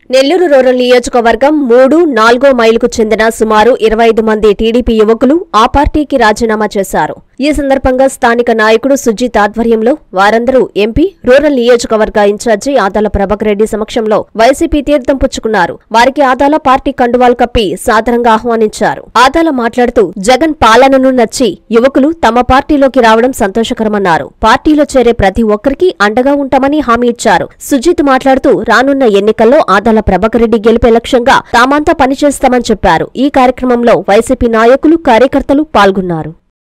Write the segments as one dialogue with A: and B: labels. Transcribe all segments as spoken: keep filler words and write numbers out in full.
A: Nellore rural నియోజకవర్గం మూడు నాలుగో మైలుకు చెందిన సుమారు ఇరవై ఐదు మంది టీడీపీ యువకులు ఆ పార్టీకి రాజీనామా చేశారు. ఈ సందర్భంగా స్థానిక నాయకుడు సుజిత్ ఆధ్వర్యంలో వారందరూ ఎంపీ రూరల్ నియోజకవర్గ ఇన్ఛార్జి ఆదాల ప్రభాకర్ రెడ్డి సమక్షంలో వైసీపీ తీర్థం పుచ్చుకున్నారు. వారికి ఆదాల పార్టీ కండువాలు కప్పి సాదరంగా ఆహ్వానించారు. ఆదాల మాట్లాడుతూ జగన్ పాలనను నచ్చి యువకులు తమ పార్టీలోకి రావడం సంతోషకరమన్నారు. పార్టీలో చేరే ప్రతి ఒక్కరికి అండగా ఉంటామని హామీ ఇచ్చారు. సుజిత్ మాట్లాడుతూ రానున్న ఎన్నికల్లో ఆదాల ప్రభాకర్ రెడ్డి గెలిపే లక్ష్యంగా తామంతా పనిచేస్తామని చెప్పారు. ఈ కార్యక్రమంలో వైసీపీ నాయకులు కార్యకర్తలు పాల్గొన్నారు.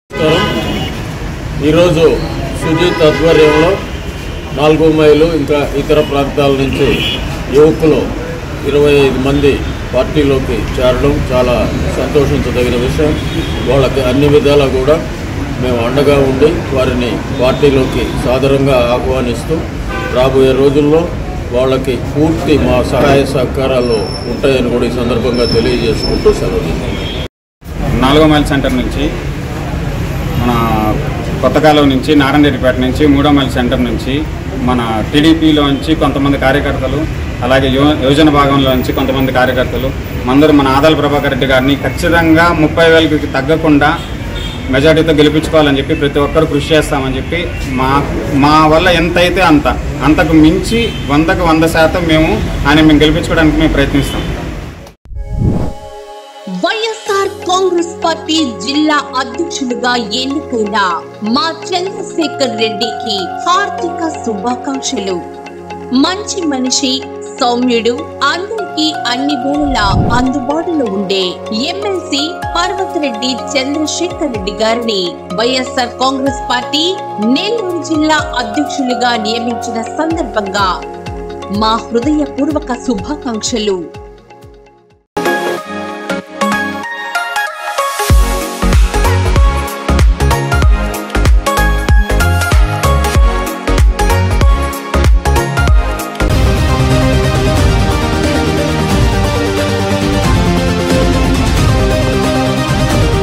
B: ఈరోజు సుజిత్ ఆధ్వర్యంలో నాలుగో మైలు ఇంకా ఇతర ప్రాంతాల నుంచి యువకులు ఇరవై ఐదు మంది పార్టీలోకి చేరడం చాలా సంతోషించదగిన విషయం. వాళ్ళకి అన్ని విధాలా కూడా మేము అండగా ఉండి వారిని పార్టీలోకి సాదరంగా ఆహ్వానిస్తూ రాబోయే రోజుల్లో వాళ్ళకి పూర్తి మా సహాయ సహకారాలు ఉంటాయని కూడా ఈ సందర్భంగా తెలియజేసుకుంటూ సెలవు.
C: నాలుగో మైల్ సెంటర్ నుంచి మన కొత్తకాలం నుంచి నారాయణరెడ్డిపేట నుంచి మూడో మైల్ సెంటర్ నుంచి మన టీడీపీలోంచి కొంతమంది కార్యకర్తలు అలాగే యో యోజన భాగంలోంచి కొంతమంది కార్యకర్తలు అందరూ మన ఆదాల ప్రభాకర్ రెడ్డి గారిని ఖచ్చితంగా ముప్పై వేలకి తగ్గకుండా మెజార్టీతో గెలిపించుకోవాలని చెప్పి ప్రతి ఒక్కరు కృషి చేస్తామని చెప్పి మా మా వల్ల ఎంతైతే అంత అంతకు మించి వందకు వంద శాతం మేము ఆయన మేము గెలిపించుకోవడానికి మేము ప్రయత్నిస్తాం.
D: వైఎస్ఆర్ కాంగ్రెస్ పార్టీ జిల్లా అధ్యక్షులుగా ఎన్నికైన మా చంద్రశేఖర్ రెడ్డికి హార్దిక శుభాకాంక్షలు. మంచి మనిషి, సౌమ్యుడు, అందరికీ అన్ని వేళలా అందుబాటులో ఉండే ఎమ్మెల్సీ పర్వతరెడ్డి చంద్రశేఖర్ రెడ్డి గారిని వైఎస్ఆర్ కాంగ్రెస్ పార్టీ నెల్లూరు జిల్లా అధ్యక్షులుగా నియమించిన సందర్భంగా మా హృదయపూర్వక శుభాకాంక్షలు.